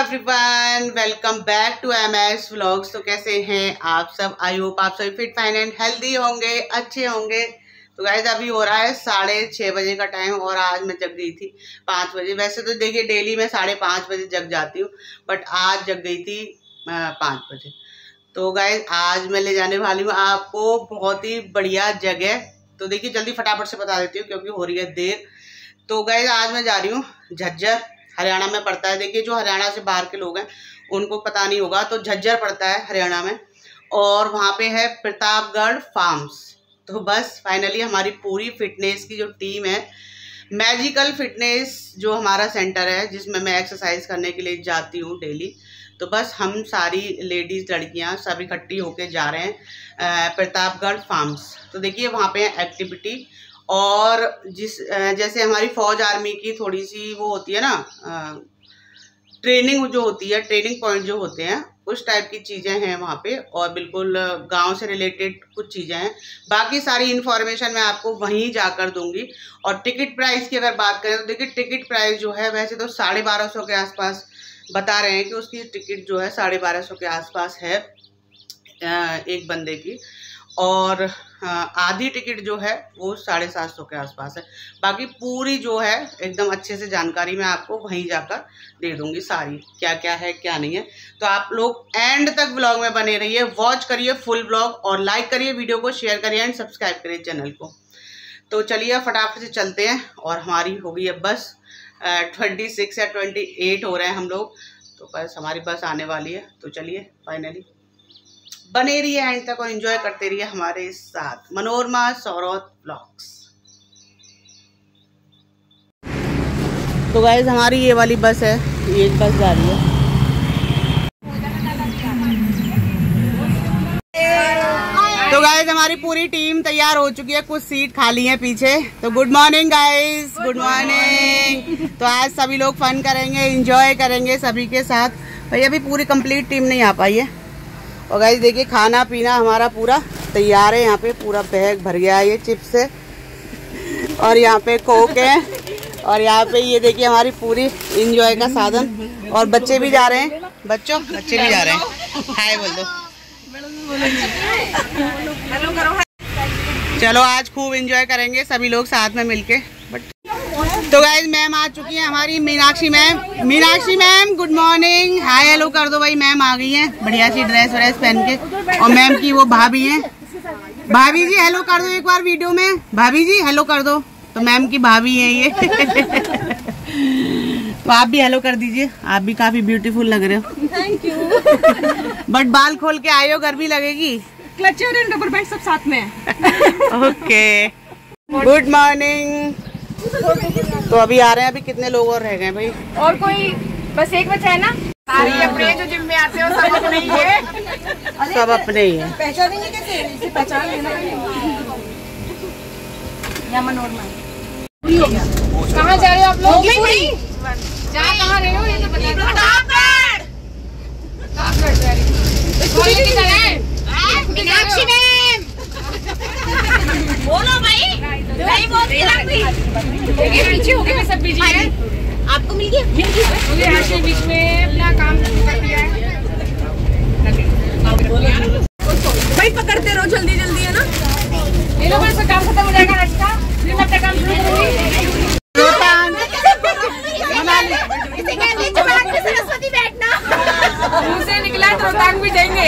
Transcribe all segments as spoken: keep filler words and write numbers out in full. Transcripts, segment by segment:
Everyone, welcome back to M S vlogs. तो कैसे हैं आप सब? आई होप आप सभी फिट फाइन एंड हेल्दी होंगे, अच्छे होंगे। तो गाइस अभी हो रहा है साढ़े छः बजे का टाइम और आज मैं जग गई थी पाँच बजे। वैसे तो देखिए डेली मैं साढ़े पाँच बजे जग जाती हूँ, बट आज जग गई थी पाँच बजे। तो गाइस आज मैं ले जाने वाली हूँ आपको बहुत ही बढ़िया जगह। तो देखिए जल्दी फटाफट से बता देती हूँ क्योंकि हो रही है देर। तो गाइस आज मैं जा रही हूँ झज्जर, हरियाणा में पड़ता है। देखिए जो हरियाणा से बाहर के लोग हैं उनको पता नहीं होगा, तो झज्जर पड़ता है हरियाणा में और वहाँ पे है प्रतापगढ़ फार्म्स। तो बस फाइनली हमारी पूरी फिटनेस की जो टीम है, मैजिकल फिटनेस जो हमारा सेंटर है जिसमें मैं एक्सरसाइज करने के लिए जाती हूँ डेली, तो बस हम सारी लेडीज़ लड़कियाँ सब इकट्ठी होके जा रहे हैं प्रतापगढ़ फार्म्स। तो देखिए वहाँ पे एक्टिविटी और जिस जैसे हमारी फौज आर्मी की थोड़ी सी वो होती है ना, ट्रेनिंग जो होती है, ट्रेनिंग पॉइंट जो होते हैं उस टाइप की चीज़ें हैं वहाँ पे, और बिल्कुल गांव से रिलेटेड कुछ चीज़ें हैं। बाकी सारी इन्फॉर्मेशन मैं आपको वहीं जाकर दूंगी। और टिकट प्राइस की अगर बात करें तो देखिए टिकट प्राइस जो है वैसे तो साढ़े बारह सौ के आसपास बता रहे हैं कि उसकी टिकट जो है साढ़े बारह सौ के आसपास है एक बंदे की, और आधी टिकट जो है वो साढ़े सात सौ के आसपास है। बाकी पूरी जो है एकदम अच्छे से जानकारी मैं आपको वहीं जाकर दे दूंगी, सारी क्या क्या है क्या नहीं है। तो आप लोग एंड तक व्लॉग में बने रहिए, वॉच करिए फुल व्लॉग और लाइक करिए वीडियो को, शेयर करिए एंड सब्सक्राइब करिए चैनल को। तो चलिए फटाफट से चलते हैं। और हमारी हो गई है बस ट्वेंटी सिक्स या ट्वेंटी एट हो रहे हैं हम लोग, तो बस हमारी बस आने वाली है। तो चलिए फाइनली बने रहिए एंड तक और एंजॉय करते रहिए हमारे साथ मनोरमा सौरभ ब्लॉग्स। तो गाइस हमारी ये वाली बस है, ये बस जा रही है। तो गाइस हमारी पूरी टीम तैयार हो चुकी है, कुछ सीट खाली है पीछे। तो good morning guys, good morning. तो आज सभी लोग फन करेंगे, एंजॉय करेंगे सभी के साथ। भाई अभी पूरी कंप्लीट टीम नहीं आ पाई है। और गाइस देखिए खाना पीना हमारा पूरा तैयार है, यहाँ पे पूरा बैग भर गया है ये चिप्स से, और यहाँ पे कोक है, और यहाँ पे ये देखिए हमारी पूरी एंजॉय का साधन। और बच्चे भी जा रहे हैं, बच्चों बच्चे भी जा रहे हैं। हाय बोल दो, हेलो करो। चलो आज खूब एंजॉय करेंगे सभी लोग साथ में मिलके। बट तो गाइज मैम आ चुकी है हमारी, Meenakshi ma'am. Meenakshi ma'am good morning, hi hello कर दो भाई। मैम आ गई हैं बढ़िया सी ड्रेस व्रेस पहन के, और मैम की वो भाभी हैं। भाभी जी हेलो कर दो एक बार वीडियो में, भाभी जी हेलो कर दो। तो मैम की भाभी है ये। तो आप भी हेलो कर दीजिए, आप भी काफी ब्यूटीफुल लग रहे हो। Thank you. बट बाल खोल के आए हो, गर्मी लगेगी। क्लचर एंड रबर बैंड सब साथ में है। Okay good morning. तो अभी आ रहे हैं, अभी कितने लोग और रह गए भाई? और कोई बस एक बचा है ना। सारे अपने जो जिम में आते हो सब अपने ही है, सब अपने ही है। पहचानेंगे कैसे? इसे पहचान लेना। या मनोरमा कहाँ जा रहे हो आप लोग? जा कहाँ रहे हो ये तो बता दो। मीनाक्षी मैम बोलो भाई, नहीं बोलती लगती। पीछे हो गए, मैं सब बिजी है। आपको मिल गया? मिल गया। मुझे बीच में अपना काम कर दिया है भाई, पकड़ते रहो जल्दी जल्दी, है ना। ये लोग बस काम खत्म हो जाएगा आज का, फिर मैं अपना काम शुरू करूंगी। सरस्वती बैठना मुंह से निकला तो रोहतांग भी जाएंगे।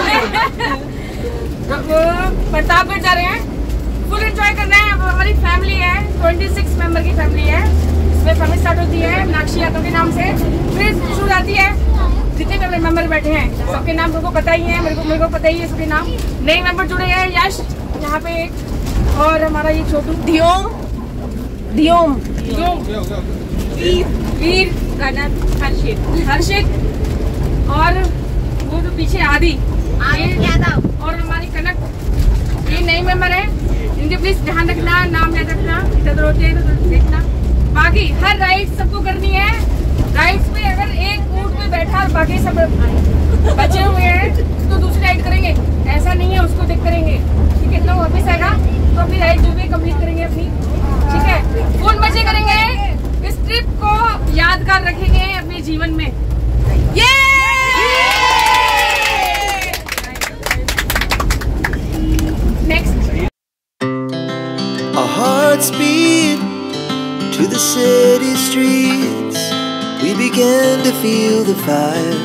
अब प्रतापगढ़ जा रहे हैं, फुल एंजॉय करना है। अब हमारी फैमिली है, छब्बीस मेंबर की फैमिली है। इसमें फैमिली स्टार्ट होती है मीनाक्षी यादव के नाम से, फिर शुरू आती है। जितने मेरे मेंबर बैठे हैं सबके नाम सबको पता ही है, मेरे को मेरे को पता ही है सबके नाम। नए मेंबर जुड़े हैं, यश यहाँ पे एक, और हमारा ये छोटू दियोम दियोम वीर हर्षित हर्षित और वो जो पीछे आदि यादव और हमारी कनक, ये नई मेंबर है। इनके प्लीज ध्यान रखना, नाम याद रखना, इधर होते हैं तो देखना। बाकी हर राइड सबको करनी है। राइड्स में अगर एक ऊंट पे बैठा और बाकी सब बचे हुए हैं तो दूसरी राइड करेंगे, ऐसा नहीं है उसको देख करेंगे। ठीक है, तो वापिस आएगा तो अपनी राइड जो भी कंप्लीट करेंगे अपनी। ठीक है, फुल मजे करेंगे, इस ट्रिप को यादगार रखेंगे अपने जीवन में। Our hearts beat to the city streets. We began to feel the fire.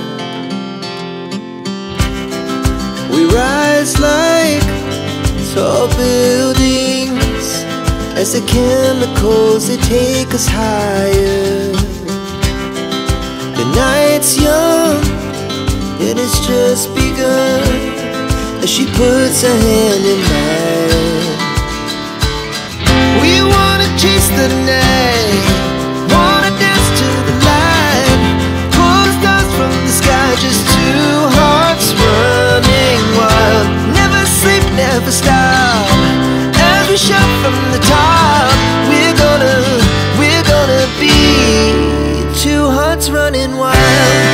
We rise like tall buildings as the chemicals they take us higher. The night's young and it's just begun as she puts her hand in mine. We wanna chase the night, wanna dance to the light, pull the stars from the sky, just two hearts running wild. Never sleep, never stop, as we shout from the top. We're gonna, we're gonna be two hearts running wild.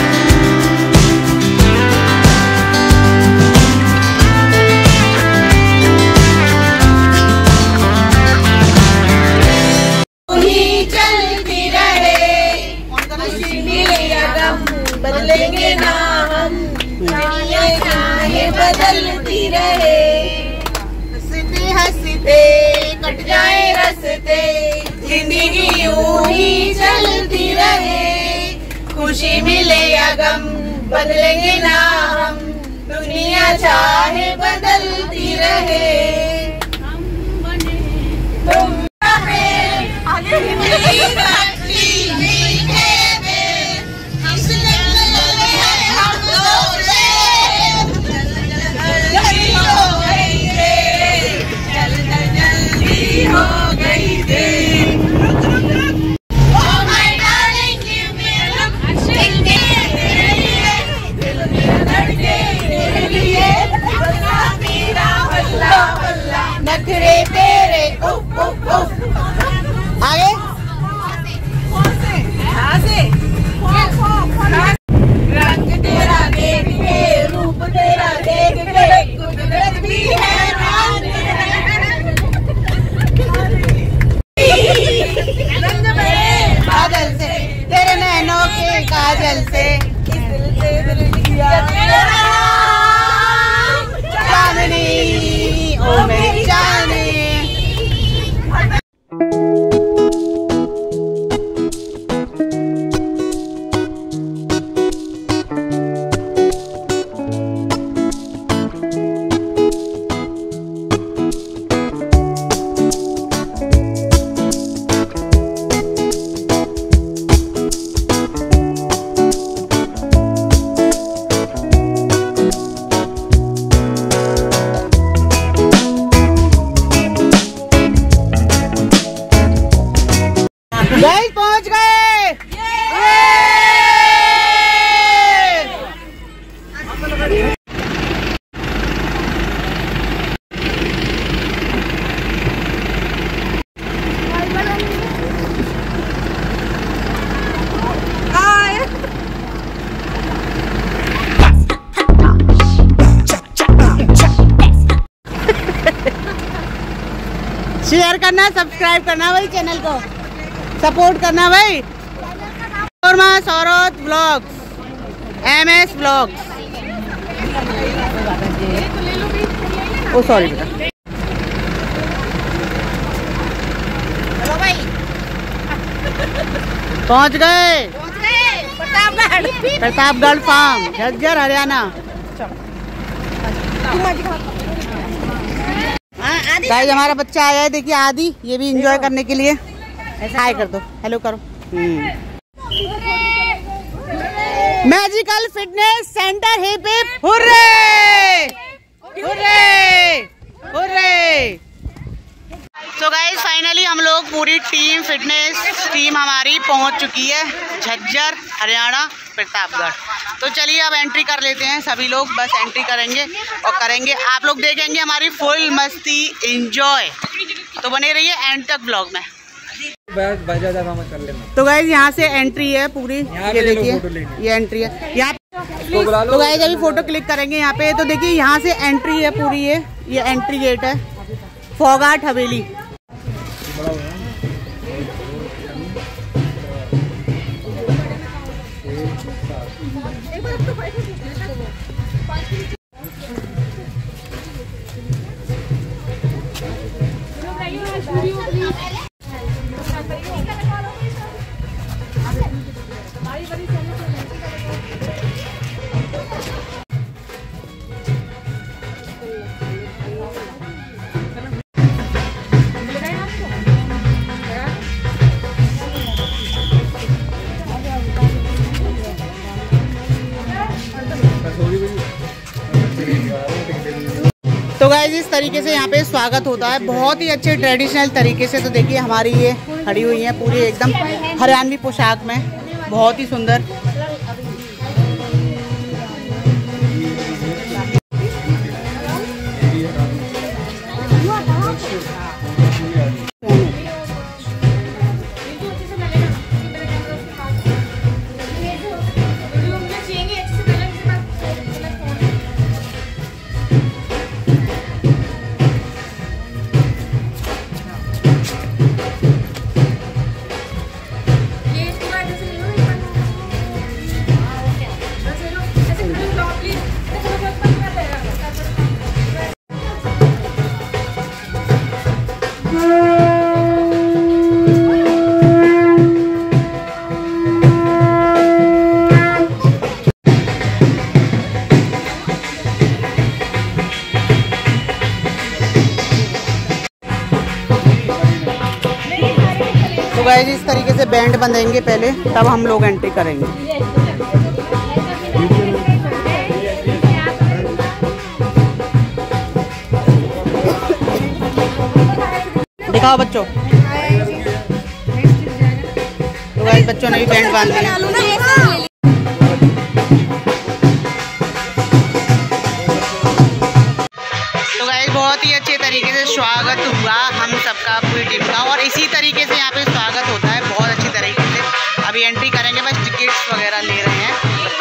बदलेंगे ना हम, दुनिया चाहे बदलती रहे, हंसते हंसते cut जाए रस्ते, जिंदगी यूं ही चलती रहे, खुशी मिले या गम बदलेंगे ना हम, दुनिया चाहे बदलती रहे, हम बने तुम रहे आगे नखरे तेरे उफ उफ उफ आगे रंग तेरा देख के रूप तेरा देख के कुदरत भी हैरान रंग में बादल से तेरे नैनों के काजल से इस दिल से दिल दिया चांदनी ओ मेरी जाने। गाइस पहुंच गए। शेयर करना, सब्सक्राइब करना भाई, चैनल को सपोर्ट करना भाई। Saurabh blogs, M S blogs. Oh sorry बेटा। हेलो भाई, पहुंच गए प्रतापगढ़, प्रतापगढ़ फार्म, झज्जर, हरियाणा। गाइस हमारा बच्चा आया है, देखिए आदि, ये भी एंजॉय करने के लिए। हाय कर दो, हेलो करो। Magical fitness centre hip hip hurray hurray hurray. So guys finally हम लोग पूरी टीम, फिटनेस टीम हमारी पहुंच चुकी है झज्जर, हरियाणा, प्रतापगढ़। तो चलिए अब एंट्री कर लेते हैं सभी लोग, बस एंट्री करेंगे और करेंगे, आप लोग देखेंगे हमारी फुल मस्ती, एंजॉय। तो बने रहिए एंड तक ब्लॉग में। तो गाइस यहाँ से एंट्री है पूरी, ये देखिए ये एंट्री है यहाँ। तो गाइस अभी फोटो क्लिक करेंगे यहाँ पे। तो देखिए यहाँ से एंट्री है पूरी, ये ये एंट्री गेट है फोगाट हवेली। तो गाइस इस तरीके से यहाँ पे स्वागत होता है बहुत ही अच्छे ट्रेडिशनल तरीके से। तो देखिए हमारी ये खड़ी हुई है पूरी एकदम हरियाणवी पोशाक में, बहुत ही सुंदर। गाइस इस तरीके से बैंड बंधेंगे पहले, तब हम लोग एंट्री करेंगे। दिखाओ बच्चों। तो गाइस बच्चों ने भी बैंड बांध दिया। तो गाइस बहुत ही अच्छे तरीके से स्वागत हुआ हम सबका पूरी टीम का, और इसी तरीके से यहाँ पे स्वागत होता है बहुत अच्छी तरीके से। अभी एंट्री करेंगे, बस टिकट्स वगैरह ले रहे हैं।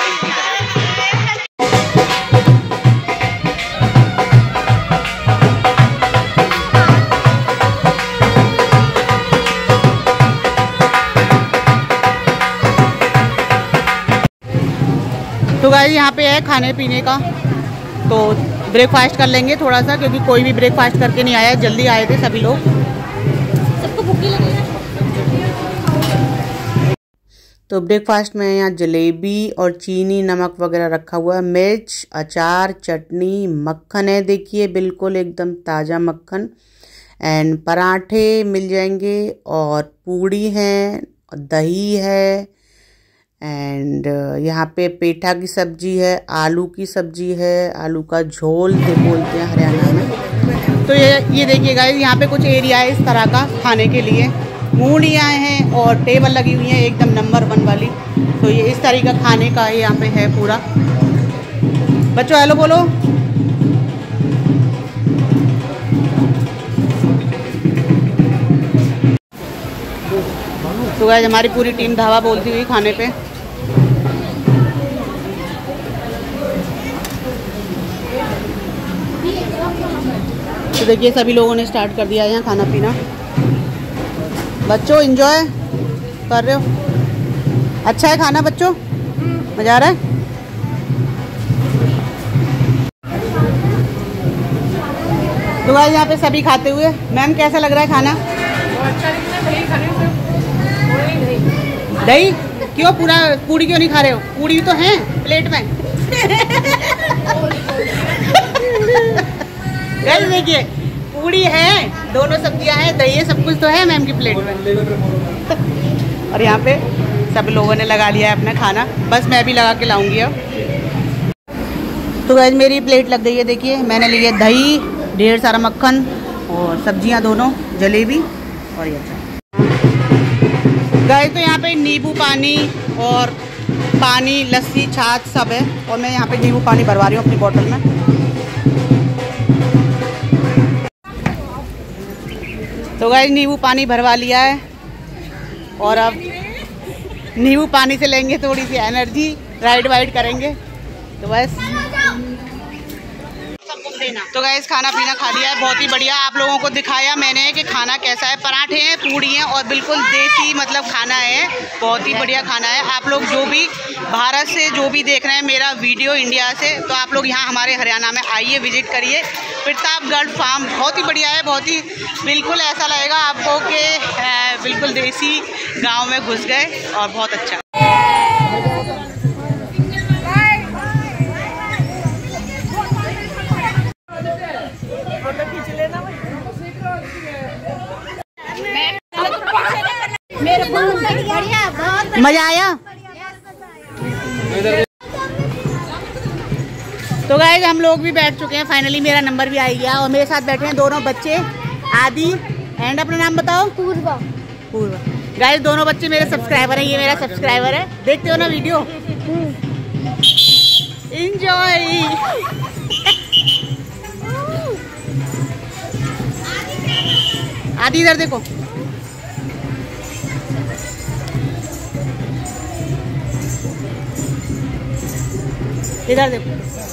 तो गाइस यहाँ पे है खाने पीने का, तो ब्रेकफास्ट कर लेंगे थोड़ा सा, क्योंकि कोई भी ब्रेकफास्ट करके नहीं आया, जल्दी आए थे सभी लोग, सबको भूख लगी है। तो ब्रेकफास्ट में यहाँ जलेबी और चीनी नमक वगैरह रखा हुआ है, मिर्च, अचार, चटनी, मक्खन है, देखिए बिल्कुल एकदम ताज़ा मक्खन, एंड पराठे मिल जाएंगे, और पूड़ी है, दही है, एंड यहाँ पे पेठा की सब्जी है, आलू की सब्जी है, आलू का झोल से बोलते हैं हरियाणा में। तो ये ये देखिए गाइस यहाँ पे कुछ एरिया है इस तरह का खाने के लिए, मूढ़ियाँ हैं और टेबल लगी हुई हैं एकदम नंबर वन वाली। तो ये इस तरीके का खाने का है यहाँ पे है पूरा। बच्चों हेलो बोलो। तो गाइस हमारी पूरी टीम धावा बोलती हुई खाने पे। तो देखिए सभी लोगों ने स्टार्ट कर दिया है यहाँ खाना पीना। बच्चों एंजॉय कर रहे हो? अच्छा है खाना बच्चों, मजा आ रहा है? तो गाइस यहाँ पे सभी खाते हुए, मैम कैसा लग रहा है खाना? दही क्यों, पूरा पूड़ी क्यों नहीं खा रहे हो? पूड़ी तो है प्लेट में। गाइस देखिए पूड़ी है, दोनों सब्जियां हैं, दही है, सब कुछ तो है मैम की प्लेट में। और यहाँ पे सब लोगों ने लगा लिया है अपना खाना, बस मैं भी लगा के लाऊंगी अब। तो गाइस मेरी प्लेट लग गई है, देखिए मैंने ली है दही, ढेर सारा मक्खन और सब्जियां दोनों, जलेबी और ये अचार। गाइस तो यहाँ पे नींबू पानी और पानी, लस्सी, छाछ सब है, और मैं यहाँ पे नींबू पानी भरवा रही हूँ अपनी बोतल में। तो गाइस नींबू पानी भरवा लिया है, और अब नींबू पानी से लेंगे थोड़ी सी एनर्जी, राइड वाइड करेंगे। तो बस लेना। तो गाइस खाना पीना खा लिया है, बहुत ही बढ़िया। आप लोगों को दिखाया मैंने कि खाना कैसा है। पराठे हैं, पूड़ी हैं और बिल्कुल देसी मतलब खाना है, बहुत ही बढ़िया खाना है। आप लोग जो भी भारत से जो भी देख रहे हैं मेरा वीडियो इंडिया से, तो आप लोग यहाँ हमारे हरियाणा में आइए, विजिट करिए। प्रतापगढ़ फार्म बहुत ही बढ़िया है, बहुत ही बिल्कुल ऐसा लगेगा आपको कि बिल्कुल देसी गाँव में घुस गए और बहुत अच्छा। मजा आया। तो गाइस हम लोग भी बैठ चुके हैं, फाइनली मेरा नंबर भी आ गया और मेरे साथ बैठे हैं दोनों बच्चे, आदि एंड अपना नाम बताओ। पूर्वा। पूर्वा। गाइस दोनों बच्चे मेरे सब्सक्राइबर हैं, ये मेरा सब्सक्राइबर है, देखते हो ना वीडियो। एंजॉय। आदि इधर देखो। इधर देखो।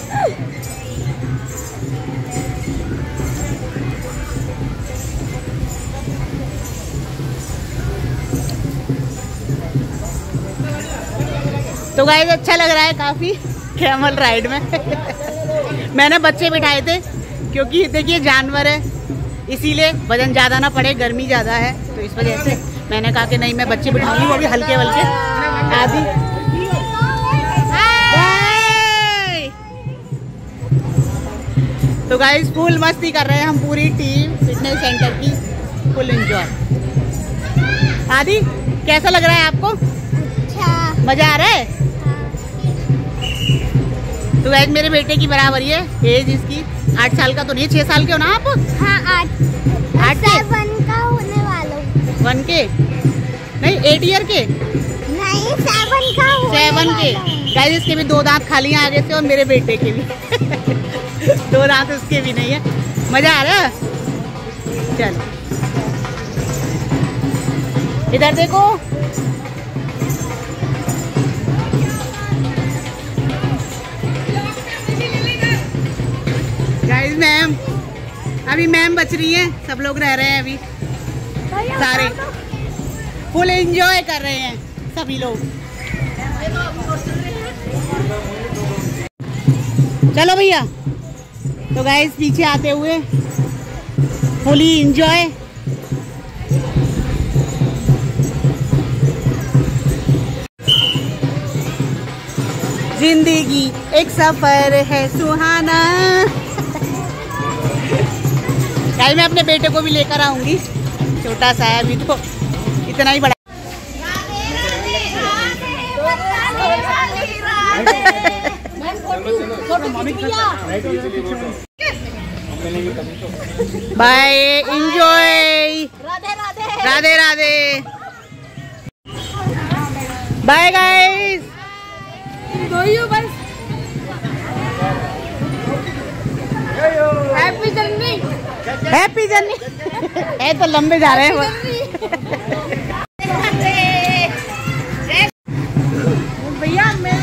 तो गाइस अच्छा लग रहा है काफी कैमल राइड में। मैंने बच्चे बिठाए थे क्योंकि देखिए जानवर है, इसीलिए वजन ज्यादा ना पड़े, गर्मी ज्यादा है, तो इस वजह से मैंने कहा कि नहीं मैं बच्चे बिठाऊंगी, वो भी हल्के हल्के। आदि तो गाइस फुल मस्ती कर रहे हैं हम, पूरी टीम फिटनेस सेंटर की, फुल एंजॉय। आदि कैसा लग रहा है आपको? अच्छा। मजा आ रहा है? तो गाइस मेरे बेटे की बराबर है एज इसकी, आठ साल का तो नहीं, छह साल के हो ना आप? हाँ आठ। आठ के वन का होने वाला हूँ। वन के नहीं, एट ईयर के नहीं, सेवन का। सेवन के। गाइस इसके भी दो दांत खाली हैं आगे से और मेरे बेटे के भी दो दांत उसके भी नहीं है। मजा आ रहा है? चल इधर देखो। गाइस मैम अभी मैम बच रही है, सब लोग रह रहे हैं अभी, सारे फुल एंजॉय कर रहे हैं सभी लोग। चलो भैया। तो गाइस पीछे आते हुए फुली एंजॉय। जिंदगी एक सफर है सुहाना। गाइस मैं अपने बेटे को भी लेकर आऊंगी, छोटा सा है अभी तो, इतना ही बड़ा। Bye, enjoy. Radhe Radhe. Radhe Radhe. Bye guys. बस हैप्पी जर्नी। Happy journey. है तो लंबे जा रहे हैं भैया। मैं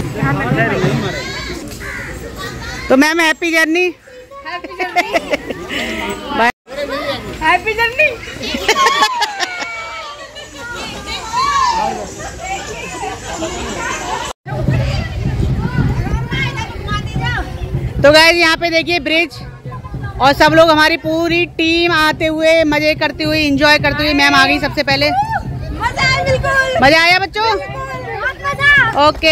तो ma'am happy journey. Happy journey. Bye. Happy journey. तो गाइस यहाँ पे देखिए ब्रिज, और सब लोग हमारी पूरी टीम आते हुए मजे करते हुए एंजॉय करते हुए। मैम आ गई सबसे पहले। मजा आया बिल्कुल। मजा आया बच्चों? बहुत मजा। ओके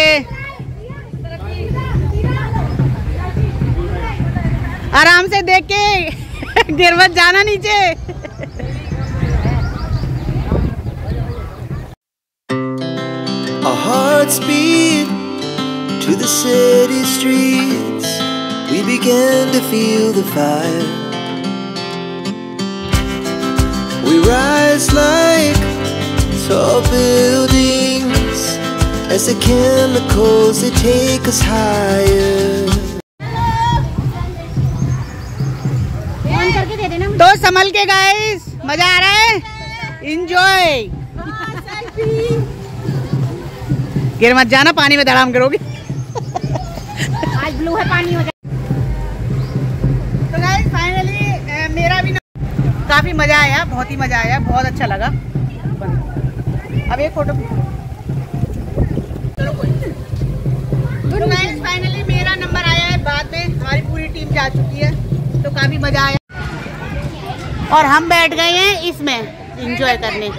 आराम से देख के गिर मत जाना नीचे। Our hearts beat to the city streets. We began to feel the fire. We rise like tall buildings as the chemicals they take us higher. तो संभल के गाइस, मजा आ रहा है? इंजॉय। गिर मत जाना, पानी में धड़ाम करोगे। आज ब्लू है, पानी हो जाए। तो गाइस काफ़ी मज़ा आया, बहुत ही मज़ा आया, बहुत अच्छा लगा। अब एक फोटो तो गाइस फाइनली मेरा नंबर आया है, बाद में हमारी पूरी टीम जा चुकी है, तो काफ़ी मज़ा आया और हम बैठ गए हैं इसमें एंजॉय करने।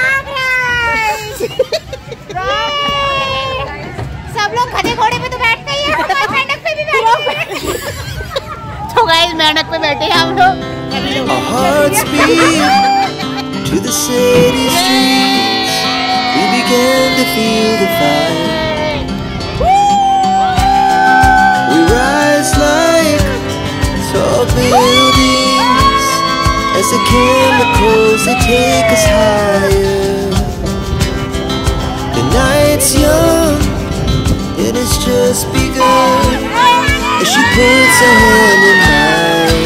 सब लोग खड़े घोड़े पे तो बैठते ही हैं, मेंढक पे भी बैठते हैं। तो गाइस मेंढक पे बैठे हैं हम लोग। Our hearts beat to the city streets. We began to feel the fire. We rise like tall buildings as the chemicals they take us higher. The night's young, it has just begun as she puts her hand in mine.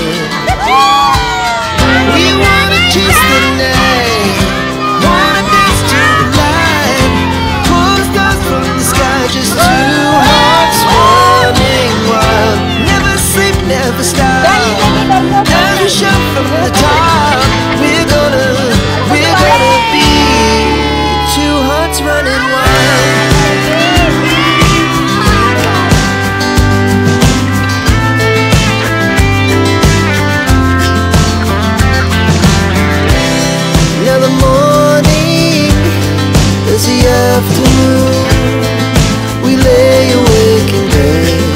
We wanna chase the night, wanna dance to the light, pull stars from the sky, just two hearts running wild. Never sleep, never stop, never shout from the top. We're gonna, we're gonna be two hearts running wild. Now the morning is the afternoon. We lay awake in bed.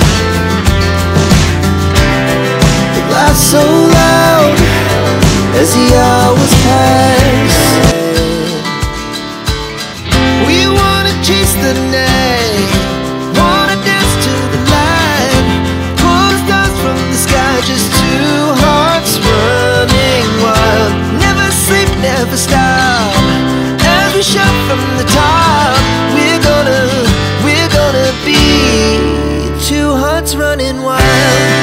The laughs so loud as the hours pass. We wanna chase the night, wanna dance to the light, pull stars from the sky, just two hearts running wild. Never sleep, never stop, as we shout from the top. We're gonna, we're gonna be two hearts running wild.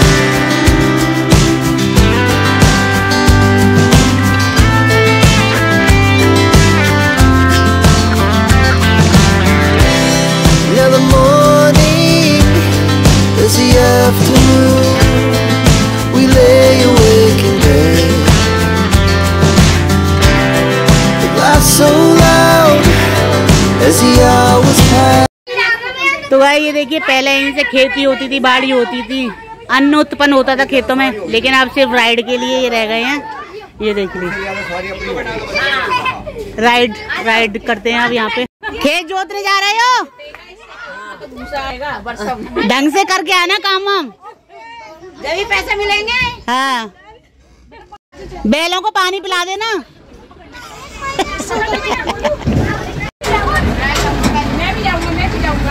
Now the morning is the afternoon. We lay awake in bed. The laughs so loud as the hours pass. तो भाई ये देखिए, पहले यहीं से खेती होती थी, बाड़ी होती थी, अन्न उत्पन्न होता था खेतों में, लेकिन अब सिर्फ राइड के लिए ये रह गए हैं। ये देख लीजिए, राइड राइड करते हैं अब यहाँ पे। खेत जोतने जा रहे हो? ढंग से करके आना काम वाम, जब भी पैसे मिलेंगे। हाँ, बैलों को पानी पिला देना। मैं भी जाऊंगा, मैं भी जाऊंगा।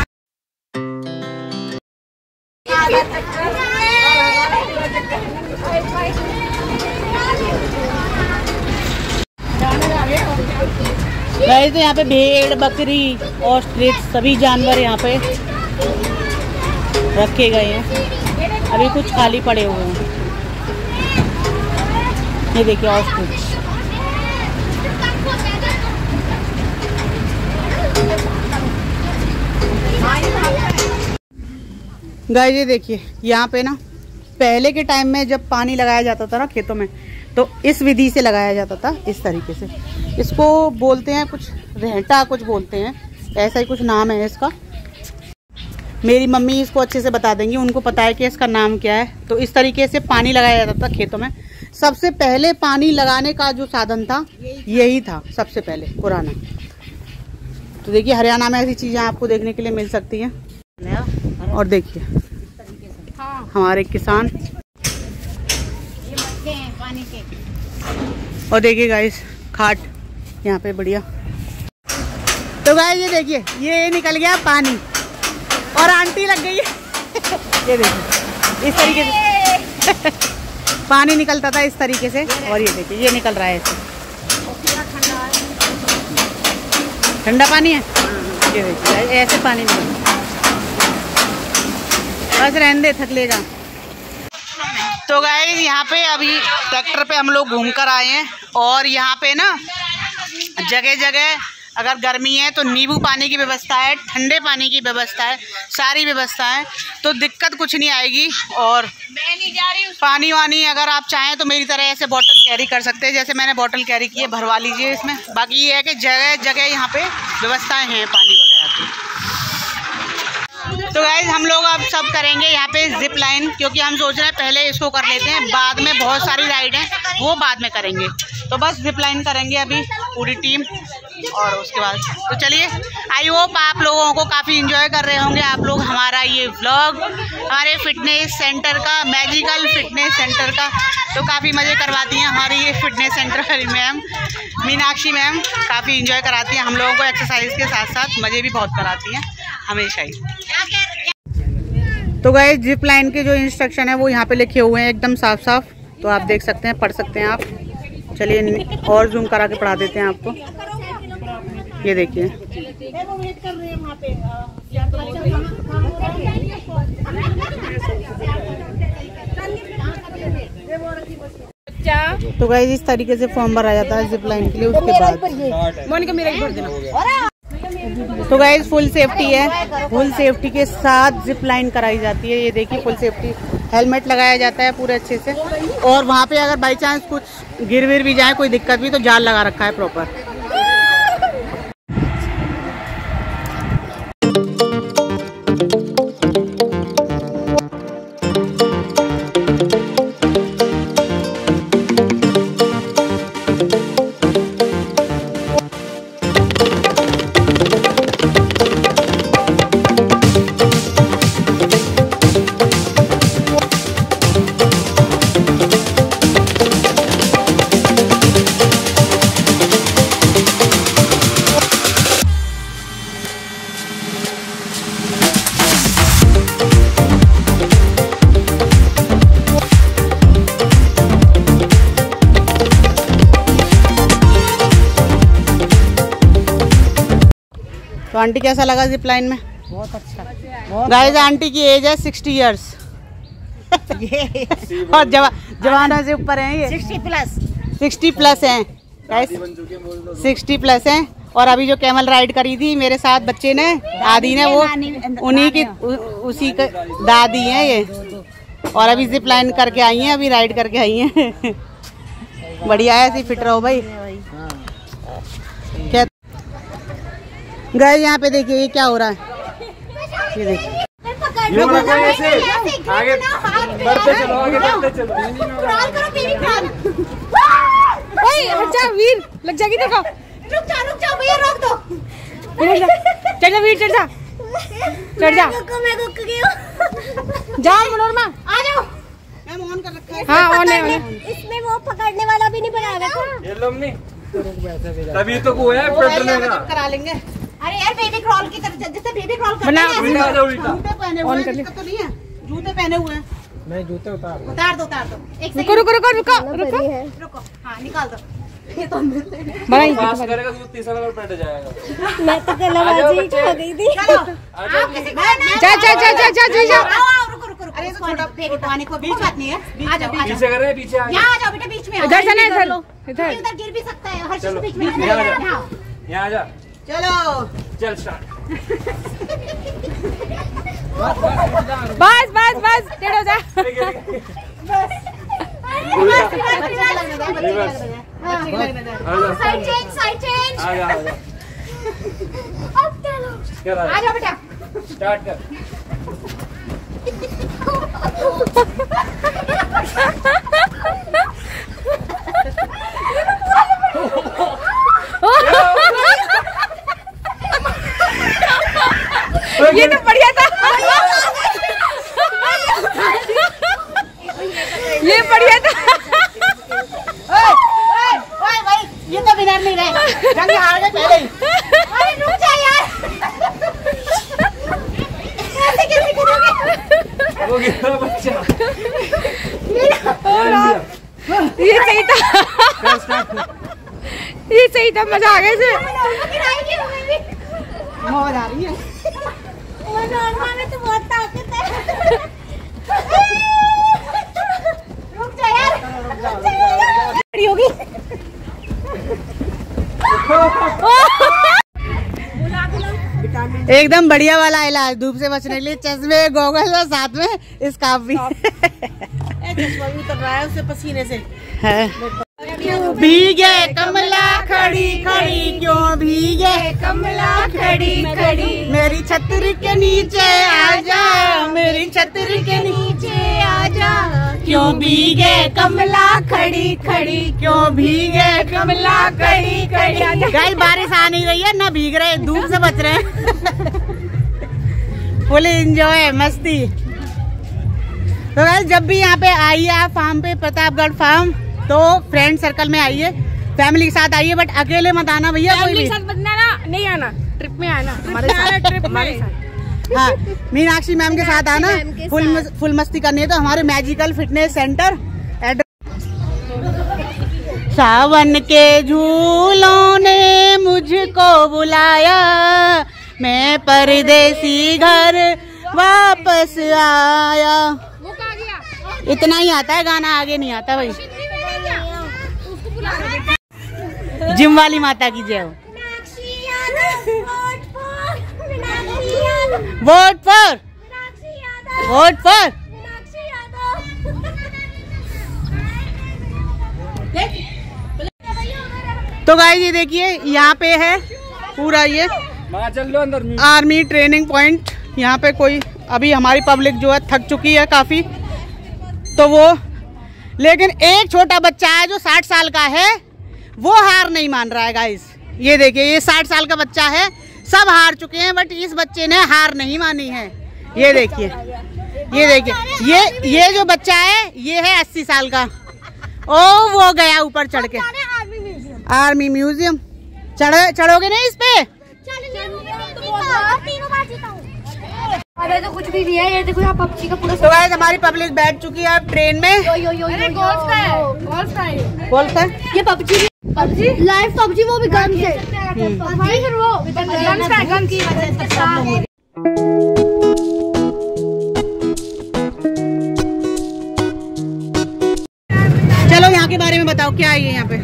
गए तो यहाँ पे भेड़, बकरी, ऑस्ट्रिच सभी जानवर यहाँ पे रखे गए हैं। अभी कुछ खाली पड़े हुए हैं। ये देखिए ऑस्ट्रिच। गाइस ये देखिए, यहाँ पे ना पहले के टाइम में जब पानी लगाया जाता था ना खेतों में, तो इस विधि से लगाया जाता था, इस तरीके से। इसको बोलते हैं कुछ रहटा, कुछ बोलते हैं, ऐसा ही कुछ नाम है इसका। मेरी मम्मी इसको अच्छे से बता देंगी, उनको पता है कि इसका नाम क्या है। तो इस तरीके से पानी लगाया जाता था खेतों में। सबसे पहले पानी लगाने का जो साधन था यही था, सबसे पहले पुराना। तो देखिए हरियाणा में ऐसी चीज़ें आपको देखने के लिए मिल सकती हैं। और देखिए हमारे किसान, पानी के। और देखिए गाइस खाट यहाँ पे बढ़िया। तो गाइस ये देखिए, ये निकल गया पानी और आंटी लग गई है। ये देखिए इस तरीके से पानी निकलता था इस तरीके से, और ये देखिए ये निकल रहा है ऐसे। ठंडा पानी है, ये देखिए ऐसे पानी निकल। बस रहने दे, थक लेगा। तो गाइस यहाँ पे अभी ट्रैक्टर पे हम लोग घूम कर आए हैं, और यहाँ पे ना जगह जगह अगर गर्मी है तो नींबू पानी की व्यवस्था है, ठंडे पानी की व्यवस्था है, सारी व्यवस्था है, तो दिक्कत कुछ नहीं आएगी। और मैं नहीं जा रही हूँ। पानी वानी अगर आप चाहें तो मेरी तरह ऐसे बॉटल कैरी कर सकते हैं, जैसे मैंने बॉटल कैरी की है, भरवा लीजिए इसमें। बाकी ये है कि जगह जगह यहाँ पे व्यवस्थाएं हैं पानी वगैरह की। तो गाइज हम लोग अब सब करेंगे यहाँ पे जिप लाइन, क्योंकि हम सोच रहे हैं पहले इसको कर लेते हैं, बाद में बहुत सारी राइड हैं वो बाद में करेंगे। तो बस जिप लाइन करेंगे अभी पूरी टीम, और उसके बाद तो चलिए। आई होप आप लोगों को काफ़ी इंजॉय कर रहे होंगे आप लोग हमारा ये व्लॉग, हमारे फिटनेस सेंटर का, मैजिकल फिटनेस सेंटर का। तो काफ़ी मज़े करवाती हैं हमारी ये फिटनेस सेंटर वाली मैम, मीनाक्षी मैम, काफ़ी इंजॉय कराती हैं हम लोगों को एक्सरसाइज के साथ साथ, मज़े भी बहुत कराती हैं हमेशा ही। तो गाइस जिप लाइन के जो इंस्ट्रक्शन है वो यहाँ पे लिखे हुए हैं एकदम साफ साफ, तो आप देख सकते हैं, पढ़ सकते हैं आप। चलिए और जूम करा के पढ़ा देते हैं आपको, ये देखिए। तो गाइस इस तरीके से फॉर्म भरा जाता है जिप लाइन के लिए। उसके बाद मोनिका मेरा भर देना। तो गाइस फुल सेफ्टी है, फुल सेफ्टी के साथ जिप लाइन कराई जाती है। ये देखिए फुल सेफ्टी, हेलमेट लगाया जाता है पूरे अच्छे से, और वहाँ पे अगर बाई चांस कुछ गिर विर भी जाए, कोई दिक्कत भी, तो जाल लगा रखा है प्रॉपर। तो आंटी कैसा लगा जिप लाइन में? बहुत अच्छा। गाइस आंटी की एज है सिक्सटी इयर्स और जवा, जवानों से ऊपर हैं ये, सिक्सटी प्लस सिक्सटी प्लस हैं गाइस, सिक्सटी प्लस हैं। और अभी जो कैमल राइड करी थी मेरे साथ बच्चे ने, दादी ने, वो उन्हीं की उ, उसी का दादी हैं ये, और अभी जिप लाइन करके आई हैं, अभी राइड करके आई हैं। बढ़िया है, ऐसे फिट रहो भाई। क्या गाइस यहाँ पे देखिए ये क्या हो रहा है, ये देखिए ये आगे बढ़ते चलो, आगे बढ़ते चलो, क्रॉल करो बेबी क्रॉल। ओए हट जा वीर, लग जाएगी देखो। रुक जा रुक जा भैया, रोक दो। चढ़ जा वीर, चढ़ जा चढ़ जा। मैं रुक गई हूं। जाओ मनोरमा, आ जाओ। मैम ऑन कर रखा है। हाँ ऑन है, ऑन है। इसमें वो पकड़ने वाला भी नहीं बना रखा। ये लोग नहीं तभी तो वो है पेट्रोल का करा लेंगे। अरे यार बेबी क्रॉल की तरह, जैसे बेबी क्रॉल करते बना हैं उल्टा हो जाओ, उल्टा जूते पहने हुए हैं, दिक्कत तो नहीं है, जूते पहने हुए हैं। नहीं जूते उतार दो, उतार दो उतार दो। एक रुको रुको रुको रुको रुको रुको, हाँ निकाल दो। भाई पास करेगा तो तीसरा नंबर पेट जाएगा। मैं तो कलाबाजी खा गई थी। चलो आप किसी को जा जा जा जा जा जा जा। आओ रुको रुको रुको। अरे तो छोटा बेबी पानी को बीच बात नहीं है। आ जाओ आ पीछे जाओ, कर रहे हैं, पीछे आ यहाँ आ जाओ बेटा, बीच में आओ। इधर से ना, इधर इधर। इधर गिर भी सकता है, हर चीज चलो, बीच में यहाँ आ जाओ। यहाँ आओ। यहाँ आ जा, चलो चल स्टार्ट। बस बस बस टेढ़ो जा। Side change side change. आ जा, आ जा। अब चलो क्या आ जाओ बेटा। स्टार्ट कर। ये तो बढ़िया था, ये बढ़िया था। ओए भाई ये तो विनर नहीं रहे, जंग हार गए पहले ही। अरे रुक जा यार, ऐसे कैसे करोगे? वो गिरा बच्चा। ये सही था, ये सही था, मजा आ गया इसे। गिराएगी हमें भी। मौज आ रही है। मनोरमा में तो बहुत ताकत है। रुक जा यार, रुक जा यार। होगी। एकदम बढ़िया वाला इलाज धूप से बचने के लिए, चश्मे गोगल और साथ में स्कार्फ भी। चश्मा भी उतर रहा है उससे पसीने से। क्यों भीगे कमला खड़ी खड़ी, क्यों भीगे कमला खड़ी खड़ी, मेरी छतरी के नीचे आजा, मेरी छतरी के नीचे आजा, क्यों भीगे कमला खड़ी खड़ी, क्यों भीगे कमला खड़ी खड़ी। गाइस बारिश आ नहीं रही है ना, भीग रहे, धूप से बच रहे हैं। फुल एंजॉय मस्ती। तो गाइस जब भी यहाँ पे आइए आप फार्म पे, प्रतापगढ़ फार्म, तो फ्रेंड सर्कल में आइए, फैमिली के साथ आइए, बट अकेले मत आना भैया। कोई भी साथ ना, नहीं आना, ट्रिप में आना हमारे साथ, ट्रिप हमारे साथ। हाँ मीनाक्षी मैम के साथ आना, फुल मस, फुल मस्ती करनी है तो हमारे मैजिकल फिटनेस सेंटर। सावन के झूलों ने मुझको बुलाया, मैं परदेसी घर वापस आया। इतना ही आता है गाना, आगे नहीं आता भाई। जिम वाली माता की जय हो। वोट पर वोट पर तो गाइस ये देखिए यहाँ पे है पूरा ये चल लो अंदर आर्मी ट्रेनिंग पॉइंट। यहाँ पे कोई अभी हमारी पब्लिक जो है थक चुकी है काफी, तो वो, लेकिन एक छोटा बच्चा है जो साठ साल का है, वो हार नहीं मान रहा है गाइस। ये देखिए ये साठ साल का बच्चा है, सब हार चुके हैं बट इस बच्चे ने हार नहीं मानी है। ये देखिए ये देखिए ये ये जो बच्चा है ये है अस्सी साल का। ओ वो गया ऊपर चढ़ के आर्मी म्यूजियम। चढ़ चढ़ोगे नहीं इस पे? अरे तो कुछ भी नहीं है, ये देखो यहाँ पबजी का पूरा। तो गाइस हमारी पब्लिक बैठ चुकी है अब ट्रेन में। यो यो यो यो गोल्फ का है, गोल्फ का है, गोल्फ है, ये पबजी पबजी लाइव पबजी, वो भी गन से भाई, फिर वो गन का गन की चलो यहाँ के बारे में बताओ क्या है ये यहाँ पे,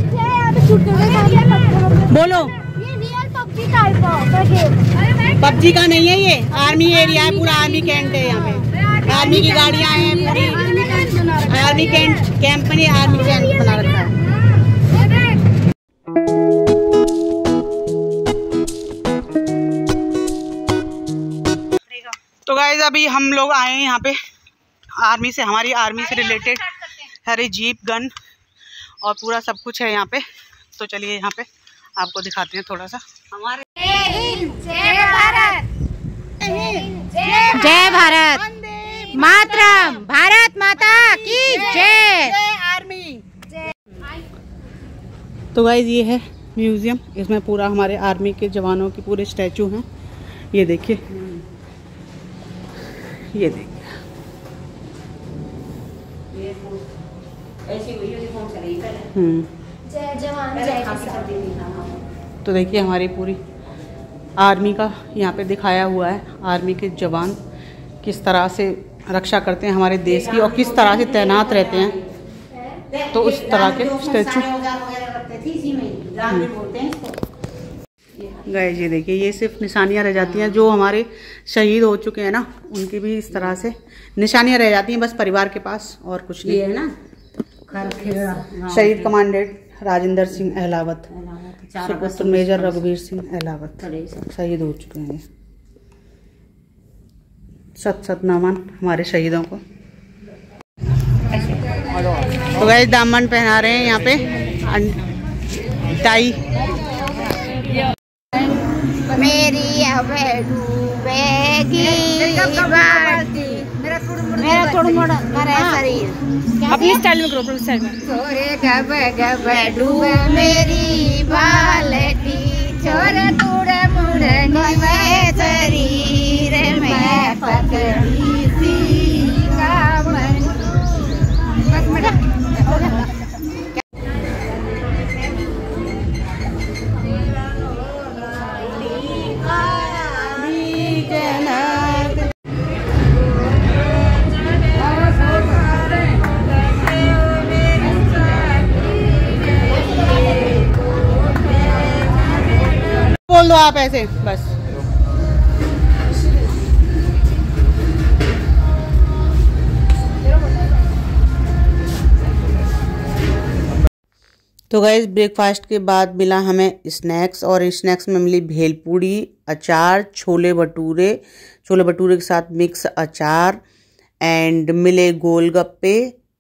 बोलो। ये रियल पबजी टाइप का गेम, पबजी का नहीं है ये, आर्मी एरिया है पूरा, आर्मी कैंट है यहाँ पे, आर्मी की गाड़ियाँ हैं पूरी, आर्मी कैंट कैंप में आर्मी कैंप बना रखा है। तो गाइस अभी हम लोग आए हैं यहाँ पे आर्मी से, हमारी आर्मी से रिलेटेड हरी जीप गन और पूरा सब कुछ है यहाँ पे। तो चलिए यहाँ पे आपको दिखाते हैं थोड़ा सा। हमारे जय भारत, जय भारत मातरम, भारत माता की जय, आर्मी। तो गाइस ये है म्यूजियम, इसमें पूरा हमारे आर्मी के जवानों के पूरे स्टैचू हैं। ये देखिए ये देखिए हम्म जय जवान जय किसान। तो देखिए हमारी पूरी आर्मी का यहाँ पे दिखाया हुआ है, आर्मी के जवान किस तरह से रक्षा करते हैं हमारे देश की और किस तरह से तैनात रहते हैं। तो उस तरह के स्टैचू गाइस ये देखिए ये सिर्फ निशानियाँ रह जाती हैं, जो हमारे शहीद हो चुके हैं ना उनकी भी इस तरह से निशानियाँ रह जाती हैं बस परिवार के पास, और कुछ नहीं है ना। शहीद कमांडेंट राजेंद्र सिंह अहलावत, सुपुत्र मेजर रघुवीर सिंह अहलावत शहीद हो चुके हैं। सत सत नमन हमारे शहीदों को। तो गाइस दामन पहना रहे हैं यहाँ पे टाई। मेरी अब डूबेगी मेरा थोड़ा मोड़ा मेरा शरीर अपनी स्टाइल में करो, अपनी स्टाइल में। छोरे गब गब डूबे मेरी बालटी, छोरे तुड़े मुड़े में शरीर में पकड़ी सी का मन। बस मेरा बोल दो आप ऐसे बस। तो गाइस ब्रेकफास्ट के बाद मिला हमें स्नैक्स, और स्नैक्स में मिली भेलपूड़ी, अचार, छोले भटूरे, छोले भटूरे के साथ मिक्स अचार, एंड मिले गोलगप्पे,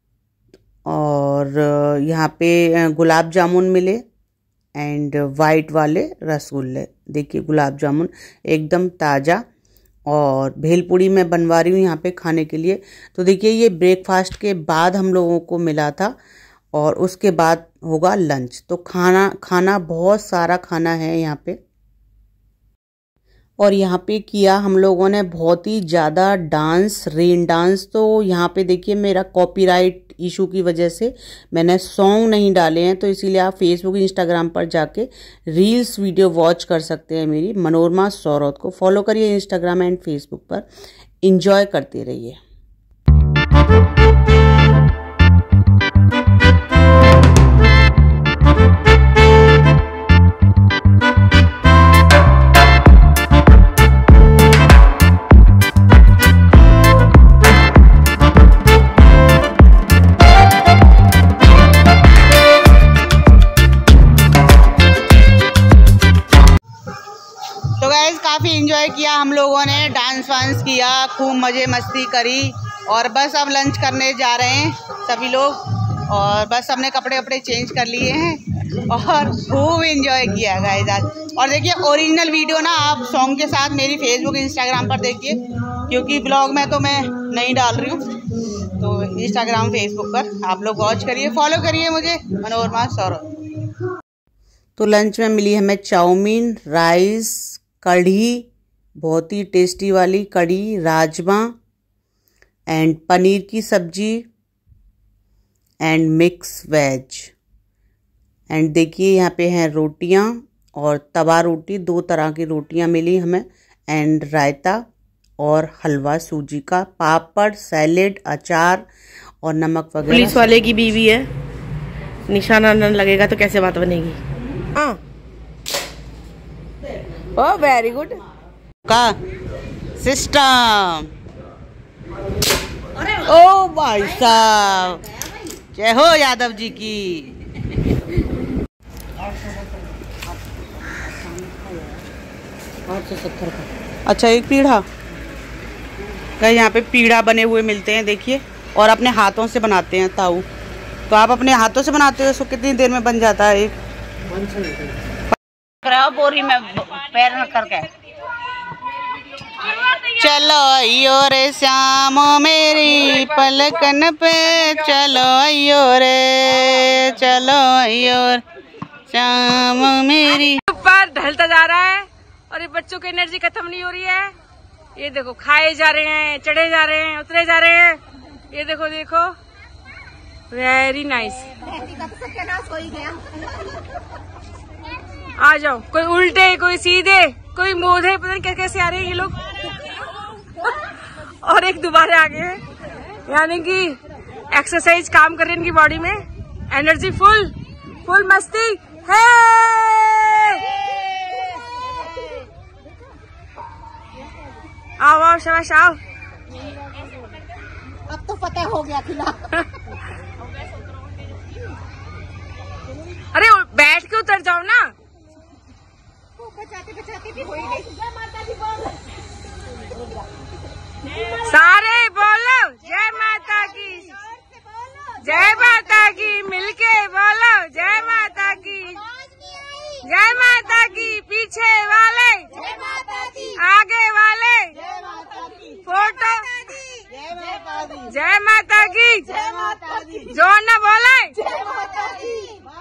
और यहाँ पे गुलाब जामुन मिले, एंड वाइट वाले रसगुल्ले। देखिए गुलाब जामुन एकदम ताज़ा, और भेलपूड़ी मैं बनवा रही हूँ यहाँ पे खाने के लिए। तो देखिए ये ब्रेकफास्ट के बाद हम लोगों को मिला था, और उसके बाद होगा लंच। तो खाना खाना बहुत सारा खाना है यहाँ पे, और यहाँ पे किया हम लोगों ने बहुत ही ज़्यादा डांस, रेन डांस। तो यहाँ पे देखिए मेरा कॉपीराइट इशू की वजह से मैंने सॉन्ग नहीं डाले हैं, तो इसीलिए आप फेसबुक इंस्टाग्राम पर जाके रील्स वीडियो वॉच कर सकते हैं। मेरी मनोरमा सौरौत को फॉलो करिए इंस्टाग्राम एंड फेसबुक पर, एंजॉय करते रहिए। काफ़ी इंजॉय किया हम लोगों ने, डांस वांस किया, खूब मज़े मस्ती करी, और बस अब लंच करने जा रहे हैं सभी लोग। और बस हमने कपड़े वपड़े चेंज कर लिए हैं और खूब इंजॉय किया गाइस आज। और देखिए ओरिजिनल वीडियो ना आप सॉन्ग के साथ मेरी फेसबुक इंस्टाग्राम पर देखिए, क्योंकि ब्लॉग में तो मैं नहीं डाल रही हूँ, तो इंस्टाग्राम फेसबुक पर आप लोग वॉच करिए, फॉलो करिए मुझे, मनोरमा सौरभ। तो लंच में मिली हमें चाउमीन, राइस, कढ़ी, बहुत ही टेस्टी वाली कढ़ी, राजमा, एंड पनीर की सब्जी, एंड मिक्स वेज। एंड देखिए यहाँ पे हैं रोटियाँ, और तवा रोटी, दो तरह की रोटियाँ मिली हमें, एंड रायता और हलवा सूजी का, पापड़, सैलेड, अचार और नमक वगैरह। पुलिस वाले की बीवी है, निशाना न लगेगा तो कैसे बात बनेगी। हाँ, ओह वेरी गुड का सिस्टम। ओ भाई साहब, जय हो यादव जी की। अच्छा एक पीढ़ा, यहाँ पे पीढ़ा बने हुए मिलते हैं देखिए, और अपने हाथों से बनाते हैं ताऊ। तो आप अपने हाथों से बनाते हो, उसको कितनी देर में बन जाता है एक? बोरी में पैर में करके चलो आइयो रे श्याम मेरी पलकन पे, चलो आइयो रे, चलो आइयो श्याम मेरी। ऊपर ढलता जा रहा है और ये बच्चों की एनर्जी खत्म नहीं हो रही है। ये देखो खाए जा रहे हैं, चढ़े जा रहे हैं, उतरे जा रहे हैं। ये देखो देखो, वेरी नाइस। आ जाओ, कोई उल्टे, कोई सीधे, कोई मोधे, पता नहीं कैसे आ रहे हैं ये लोग। और एक दोबारा आ गए हैं, यानी कि एक्सरसाइज काम कर रही है इनकी बॉडी में, एनर्जी फुल, फुल मस्ती है। आओ आओ शाबाश आओ। अब तो पता हो गया खिला। अरे बैठ के उतर जाओ ना। बचाते बचाते भी हो गई। जय माता दी बोल। सारे बोलो जय माता की, जय माता की, मिलके बोलो जय माता की, जय माता की। पीछे वाले जय माता दी, आगे वाले जय माता दी, फोटो जय माता दी, जय माता की, जय माता दी, जो न बोले जय माता दी।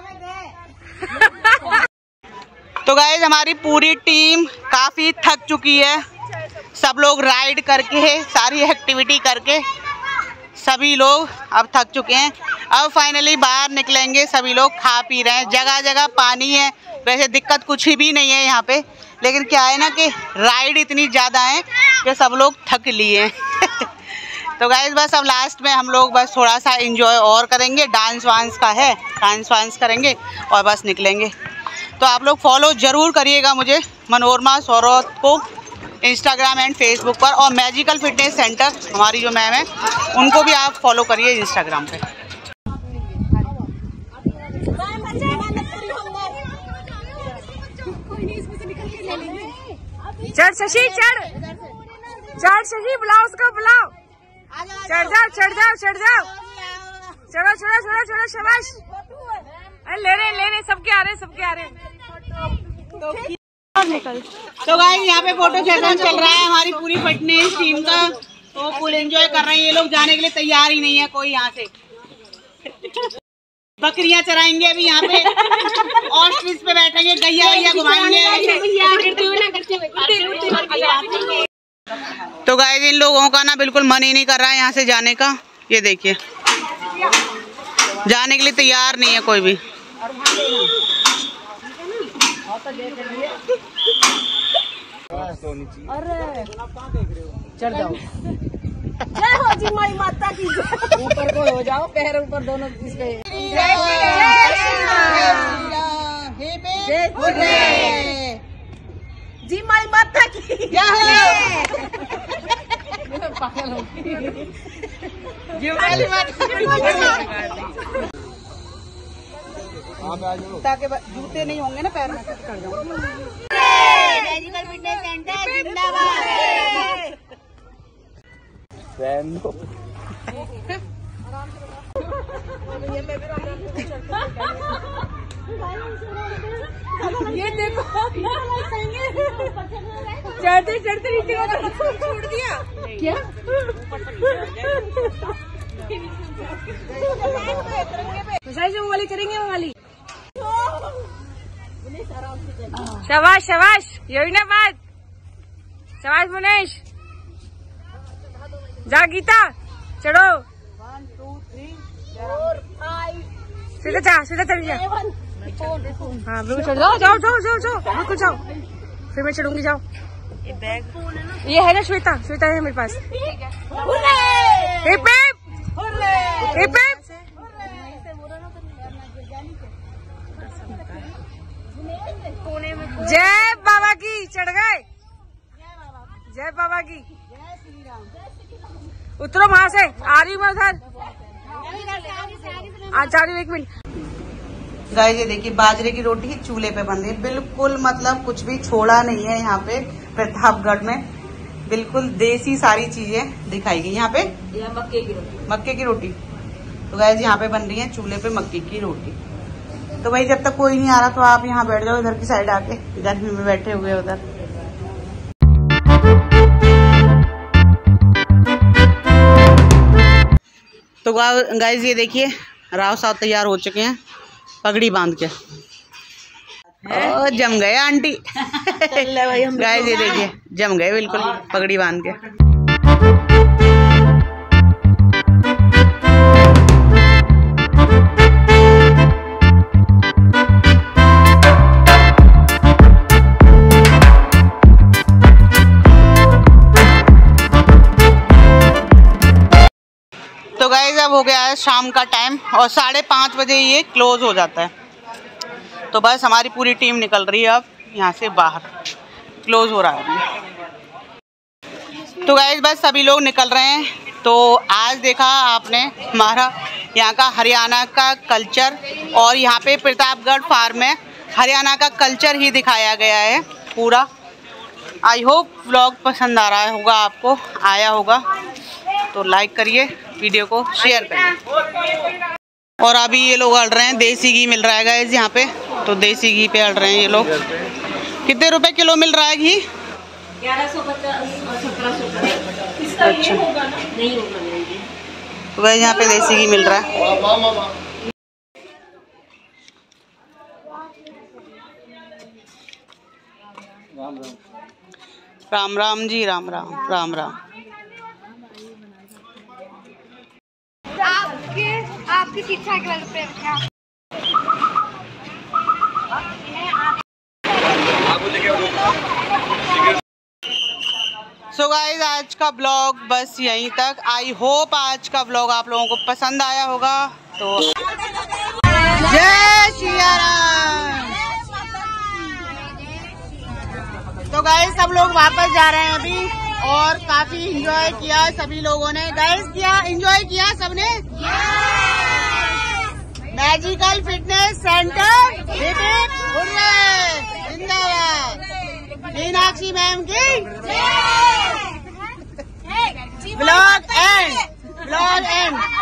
तो गाइस हमारी पूरी टीम काफ़ी थक चुकी है, सब लोग राइड करके, सारी एक्टिविटी करके सभी लोग अब थक चुके हैं। अब फाइनली बाहर निकलेंगे, सभी लोग खा पी रहे हैं, जगह जगह पानी है, वैसे दिक्कत कुछ भी नहीं है यहाँ पे, लेकिन क्या है ना कि राइड इतनी ज़्यादा है कि सब लोग थक लिए हैं। तो गाइस बस अब लास्ट में हम लोग बस थोड़ा सा एंजॉय और करेंगे, डांस वांस का है, डांस वांस करेंगे और बस निकलेंगे। तो आप लोग फॉलो ज़रूर करिएगा मुझे, मनोरमा सौरभ को इंस्टाग्राम एंड फेसबुक पर, और मैजिकल फिटनेस सेंटर हमारी जो मैम है उनको भी आप फॉलो करिए इंस्टाग्राम पे। चढ़ शशि चढ़ चढ़ शशि बुलाओ उसको बुलाओ। चढ़ जाओ चढ़ जाओ चढ़ जाओ चढ़ो चढ़ो चढ़ो चढ़ो शाबाश। अरे ले रहे ले रहे सबके आ रहे सबके आ रहे। तो गाइस यहाँ पे फोटो सेशन चल रहा है हमारी पूरी फिटनेस टीम का, तो फुल एंजॉय कर रहे हैं। ये लोग जाने के लिए तैयार ही नहीं है कोई यहाँ से। बकरियां चराएंगे अभी यहाँ पे, ऑस्ट्रिच पे बैठेंगे, गैया गैया घुमाएंगे। तो गाइस इन लोगों का ना बिल्कुल मन ही नहीं कर रहा है यहाँ से जाने का। ये देखिए जाने के लिए तैयार नहीं है कोई भी। चढ़ जाओ जय हो जी माई माता की ऊपर को हो जाओ पैर ऊपर दोनों इसके। जय जी माई माता की पागल हो ताकि जूते नहीं होंगे ना पैर में कर जाऊंगी। फिटनेस सेंटर जिंदाबाद। ये देखो चढ़ते चढ़ते नीचे छोड़ दिया क्या? वो वाली करेंगे वो वाली। शाबाश शाबाश यही ना बात। शाबाश मुनेश जा गीता चढ़ो। सीधा जा सीधा चढ़ जा। हाँ बिल्कुल चढ़ जाओ जाओ जाओ जाओ जाओ बिल्कुल जाओ। फिर मैं चढ़ूंगी जाओ। ये बैग ये है ना श्वेता श्वेता है मेरे पास। हिप हिप हिप जय बाबा की चढ़ गए। जय बाबा की उतरो वहां से आ रही हूँ मैं उधर आ जा रही हूँ एक मिनट। गाइस ये देखिए बाजरे की रोटी चूल्हे पे बन रही है, बिल्कुल मतलब कुछ भी छोड़ा नहीं है यहाँ पे प्रतापगढ़ में। बिल्कुल देसी सारी चीजें दिखाई गई यहाँ पे। यह मक्के की रोटी मक्के की रोटी। तो गाइस यहाँ पे बन रही है चूल्हे पे मक्के की रोटी। तो भाई जब तक कोई नहीं आ रहा तो आप यहाँ बैठ जाओ इधर की साइड आके, गर्मी में बैठे हुए उधर। तो गाइस ये देखिए राव साहब तैयार हो चुके हैं पगड़ी बांध के। ओ जम गए आंटी। गाइस ये देखिए जम गए बिल्कुल पगड़ी बांध के। तो गाइस अब हो गया है शाम का टाइम और साढ़े पाँच बजे ये क्लोज हो जाता है। तो बस हमारी पूरी टीम निकल रही है अब यहाँ से बाहर, क्लोज हो रहा है अभी। तो गाइस बस सभी लोग निकल रहे हैं। तो आज देखा आपने हमारा यहाँ का हरियाणा का कल्चर, और यहाँ पे प्रतापगढ़ फार्म में हरियाणा का कल्चर ही दिखाया गया है पूरा। आई होप व्लॉग पसंद आ रहा होगा आपको, आया होगा तो लाइक करिए, वीडियो को शेयर करिए। और अभी ये लोग अड़ रहे हैं, देसी घी मिल रहा है गाइस यहाँ पे, तो देसी घी पे अड़ रहे हैं ये लोग। कितने रुपए किलो मिल रहा है घी? ग्यारह सौ पचास सत्रह सौ। अच्छा तो गाइस यहाँ पे देसी घी मिल रहा है। राम राम जी राम राम राम राम। आपके आपकी शिक्षा के बारे में क्या? सो गाइस आज का ब्लॉग बस यहीं तक। आई होप आज का ब्लॉग आप लोगों को पसंद आया होगा। तो जय श्री राम। तो गाइस सब लोग वापस जा रहे हैं अभी, और काफी एंजॉय किया सभी लोगों ने। गाइस किया एंजॉय किया सबने। मैजिकल फिटनेस सेंटर जिंदाबाद। मीनाक्षी मीनाक्षी मैम की ब्लॉग एंड ब्लॉग एंड